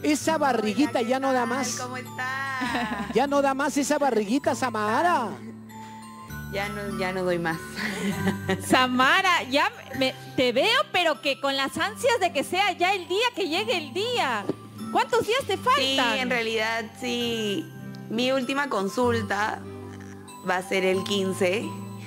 Esa barriguita ya no da más. ¿Cómo está? Ya no da más esa barriguita, Samara. Ya no doy más. Samara, ya te veo, pero que con las ansias de que sea ya el día, que llegue el día. ¿Cuántos días te faltan? Sí, en realidad sí. Mi última consulta va a ser el 15.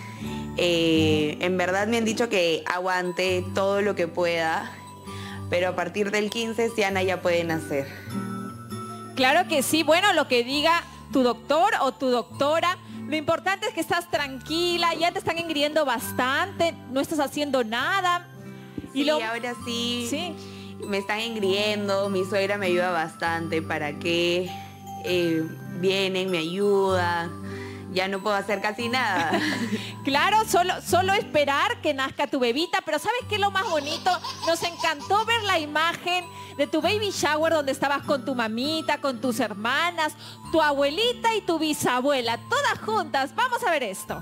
En verdad me han dicho que aguante todo lo que pueda, pero a partir del 15 Siana ya puede nacer. Claro que sí. Bueno, lo que diga tu doctor o tu doctora. Lo importante es que estás tranquila, ya te están engriendo bastante, no estás haciendo nada. Sí, ahora sí, me están engriendo, mi suegra me ayuda bastante para que vienen, me ayuda. Ya no puedo hacer casi nada. Claro, solo esperar que nazca tu bebita, pero ¿sabes qué es lo más bonito? Nos encantó ver la imagen de tu baby shower donde estabas con tu mamita, con tus hermanas, tu abuelita y tu bisabuela, todas juntas. Vamos a ver esto.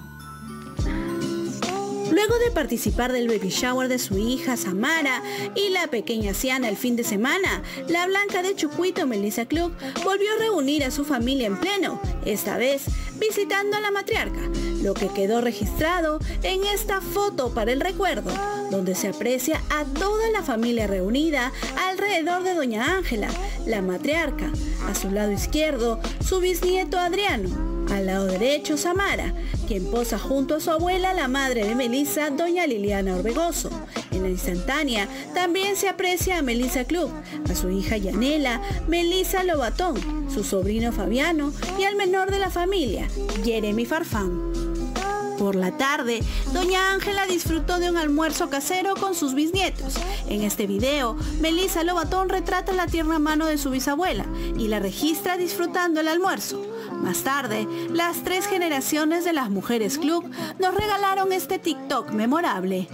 Luego de participar del baby shower de su hija Samara y la pequeña Siana el fin de semana, la blanca de Chucuito, Melissa Klug, volvió a reunir a su familia en pleno, esta vez visitando a la matriarca, lo que quedó registrado en esta foto para el recuerdo, donde se aprecia a toda la familia reunida alrededor de doña Ángela, la matriarca, a su lado izquierdo su bisnieto Adriano, al lado derecho Samara, quien posa junto a su abuela, la madre de Melissa, doña Liliana Orbegoso. En la instantánea también se aprecia a Melissa Klug, a su hija Yanela, Melissa Lobatón, su sobrino Fabiano y al menor de la familia, Jeremy Farfán. Por la tarde, doña Ángela disfrutó de un almuerzo casero con sus bisnietos. En este video, Melissa Lobatón retrata la tierna mano de su bisabuela y la registra disfrutando el almuerzo. Más tarde, las 3 generaciones de las mujeres Klug nos regalaron este TikTok memorable.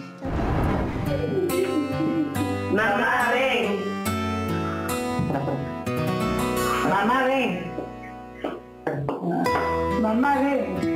Mamá, ven. Mamá, ven. Mamá, ven.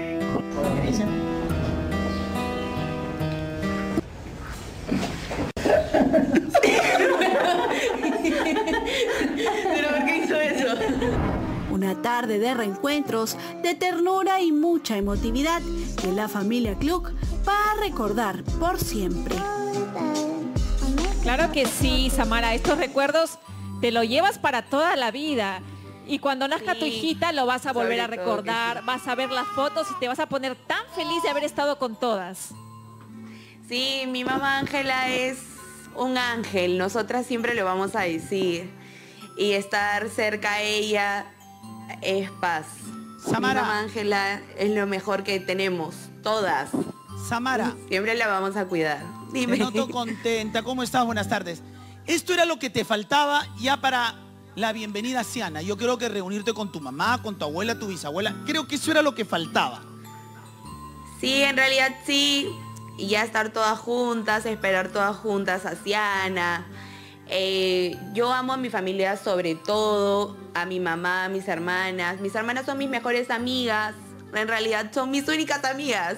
¿Pero por qué hizo eso? Una tarde de reencuentros, de ternura y mucha emotividad que la familia Klug va a recordar por siempre. Claro que sí, Samara, estos recuerdos te lo llevas para toda la vida. Y cuando nazca tu hijita lo vas a volver a recordar, vas a ver las fotos y te vas a poner tan feliz de haber estado con todas. Sí, mi mamá Ángela es un ángel, nosotras siempre lo vamos a decir. Y estar cerca a ella es paz. Samara. Mi mamá Ángela es lo mejor que tenemos, todas. Samara. Siempre la vamos a cuidar. Dime. Te noto contenta. ¿Cómo estás? Buenas tardes. Esto era lo que te faltaba ya para la bienvenida a Siana. Yo creo que reunirte con tu mamá, con tu abuela, tu bisabuela, creo que eso era lo que faltaba. Sí, en realidad sí. Y ya estar todas juntas, esperar todas juntas a Siana. Yo amo a mi familia sobre todo, a mi mamá, a mis hermanas. Mis hermanas son mis mejores amigas. En realidad son mis únicas amigas.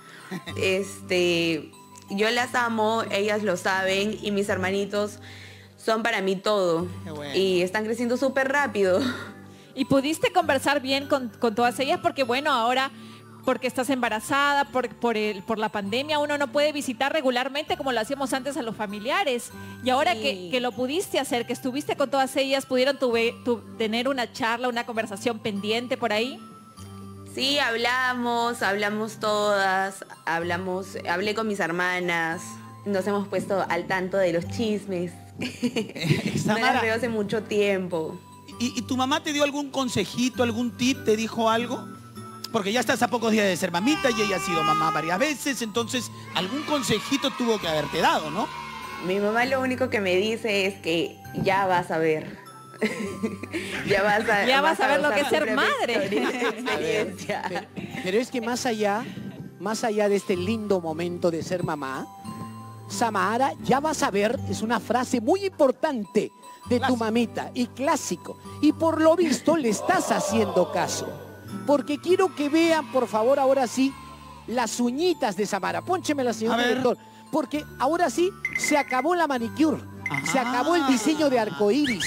Yo las amo, ellas lo saben y mis hermanitos son para mí todo. Bueno. Y están creciendo súper rápido. ¿Y pudiste conversar bien con todas ellas? Porque bueno, ahora, porque estás embarazada, por la pandemia, uno no puede visitar regularmente como lo hacíamos antes a los familiares. Y ahora Sí. que lo pudiste hacer, que estuviste con todas ellas, ¿pudieron tener una charla, una conversación pendiente por ahí? Sí, hablamos todas, hablé con mis hermanas, nos hemos puesto al tanto de los chismes. No las veo hace mucho tiempo. ¿Y tu mamá te dio algún consejito, algún tip, te dijo algo? Porque ya estás a pocos días de ser mamita y ella ha sido mamá varias veces, entonces algún consejito tuvo que haberte dado, ¿no? Mi mamá lo único que me dice es que ya vas a ver. ya vas a ver lo gozar que es tu ser propia madre. experiencia. Pero es que más allá de este lindo momento de ser mamá, Samara, ya vas a ver, es una frase muy importante de tu mamita y clásico. Y por lo visto le estás haciendo caso. Porque quiero que vean, por favor, ahora sí, las uñitas de Samara. Pónchemela, señor director. Porque ahora sí se acabó la manicure. Se acabó el diseño de arcoíris.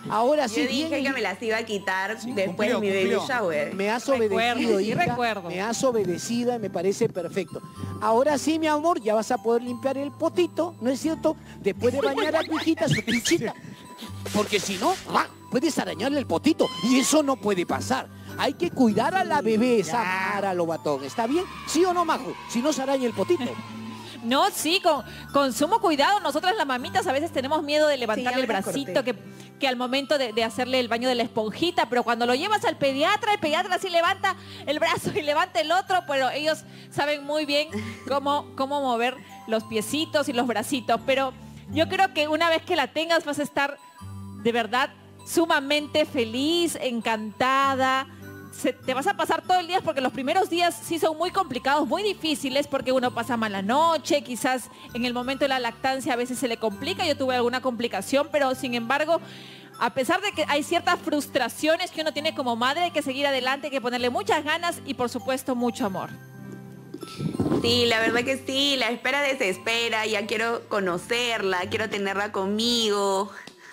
Ahora sí, Yo dije bien, que me las iba a quitar después cumplió, de mi baby cumplió. shower. me has Recuerdo, obedecido, sí, hija. recuerdo. Me has obedecido y me parece perfecto. Ahora sí, mi amor, ya vas a poder limpiar el potito, ¿no es cierto? Después de bañar a tu hijita, su pichita. Porque si no, puedes arañarle el potito y eso no puede pasar. Hay que cuidar a la bebé, Samara Lobatón. ¿Está bien? ¿Sí o no, Majo? Si no se araña el potito. No, sí, con sumo cuidado. Nosotras las mamitas a veces tenemos miedo de levantarle el ahora bracito, corté. que al momento de hacerle el baño de la esponjita, pero cuando lo llevas al pediatra, el pediatra sí levanta el brazo y levanta el otro, pero ellos saben muy bien cómo mover los piecitos y los bracitos. Pero yo creo que una vez que la tengas vas a estar de verdad sumamente feliz, encantada. Te vas a pasar todo el día porque los primeros días sí son muy complicados, muy difíciles porque uno pasa mala noche, quizás en el momento de la lactancia a veces se le complica, yo tuve alguna complicación, pero sin embargo, a pesar de que hay ciertas frustraciones que uno tiene como madre, hay que seguir adelante, hay que ponerle muchas ganas y por supuesto mucho amor. Sí, la verdad que sí, la espera desespera, ya quiero conocerla, quiero tenerla conmigo.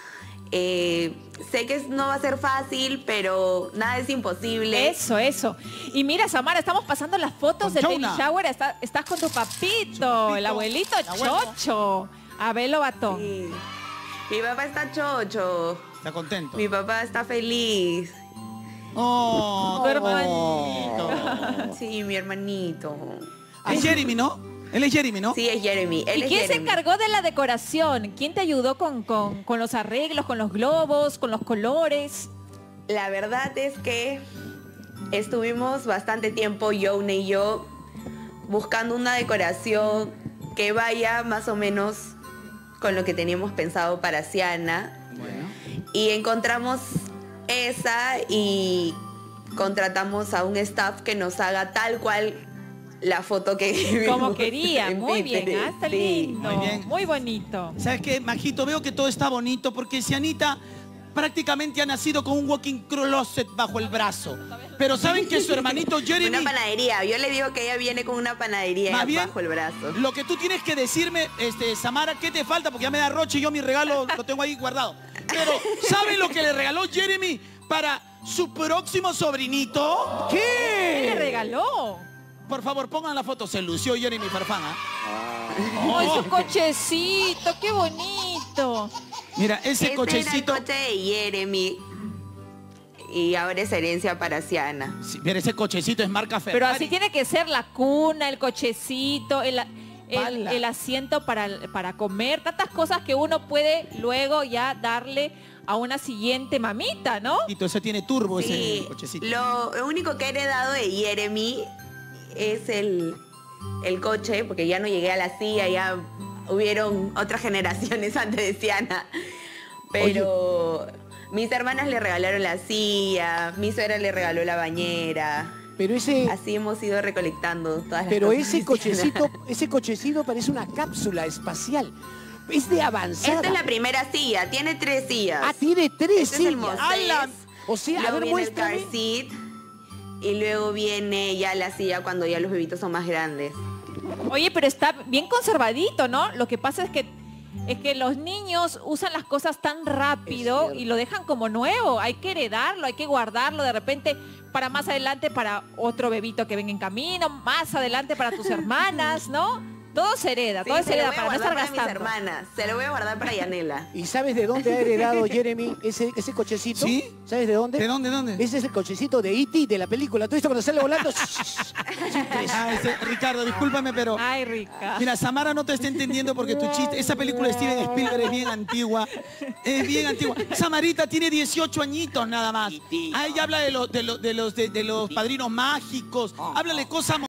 Sé que no va a ser fácil, pero nada es imposible. Eso. Y mira, Samara, estamos pasando las fotos Con del baby Chona. shower. Estás con tu papito, el abuelito el abuelo. Chocho. Abel Lobatón. Sí. Mi papá está chocho, Está contento. mi papá está feliz. Oh, Tu hermanito. Sí, mi hermanito. Es Jeremy, ¿no? Él es Jeremy, ¿no? Sí, es Jeremy. Él ¿Y es quién se Jeremy. encargó de la decoración? ¿Quién te ayudó con los arreglos, con los globos, con los colores? La verdad es que estuvimos bastante tiempo, Yone y yo, buscando una decoración que vaya más o menos con lo que teníamos pensado para Siana. Bueno. Y encontramos esa y contratamos a un staff que nos haga tal cual la foto que Como vimos quería, en muy bien, Pinterest. está Sí. lindo, Muy bien. muy bonito. ¿Sabes qué, Majito? Veo que todo está bonito porque Sianita prácticamente ha nacido con un walking closet bajo el brazo. Pero ¿saben que su hermanito Jeremy... Una panadería. Yo le digo que ella viene con una panadería Más bien, bajo el brazo. Lo que tú tienes que decirme, Samara, ¿qué te falta? Porque ya me da Roche y yo mi regalo lo tengo ahí guardado. Pero, ¿saben lo que le regaló Jeremy para su próximo sobrinito? ¿Qué le ¿Qué? regaló? Por favor, pongan la foto. Se lució Jeremy Farfán, ¿ah? ¡Ay, Oh. su cochecito! ¡Qué bonito! Mira, ese Este cochecito... era el coche de Jeremy. Y ahora es herencia para Siana. Sí, mira, ese cochecito es marca Ferrari. Pero así tiene que ser la cuna, el cochecito, Pala. el asiento para comer, tantas cosas que uno puede luego ya darle a una siguiente mamita, ¿no? Ese tiene turbo, Sí, ese cochecito. lo único que he heredado de Jeremy es el coche, porque ya no llegué a la silla, ya hubieron otras generaciones antes de Siana. Pero mis hermanas le regalaron la silla, mi suegra le regaló la bañera. Pero Así hemos ido recolectando todas las pero cosas ese de Siana. ese cochecito parece una cápsula espacial. Es de avanzada. Esta es la primera silla, tiene 3 sillas. Ah, tiene 3 Este es el sillas. Mosaic, O sea, a luego ver, viene el car muéstrame. seat y luego viene ya la silla cuando ya los bebitos son más grandes. Oye, pero está bien conservadito, ¿no? Lo que pasa es que los niños usan las cosas tan rápido y lo dejan como nuevo. Hay que heredarlo, hay que guardarlo de repente para más adelante para otro bebito que venga en camino, más adelante para tus hermanas, ¿no? Todo se hereda, Sí, todo se se lo hereda voy a para no estar guardar para mis gastando. hermanas, se lo voy a guardar para Yanela. ¿Y sabes de dónde ha heredado Jeremy ese cochecito? ¿Sí? ¿Sabes de dónde? ¿De dónde? Ese es el cochecito de E.T. de la película. ¿Tú viste cuando sale volando? Ricardo, discúlpame, pero... Ay, rica. Mira, Samara no te está entendiendo porque tu chiste... Esa película de Steven Spielberg es bien antigua. Es bien antigua. Samarita tiene 18 añitos nada más. Ahí habla de los padrinos mágicos. Háblale cosas...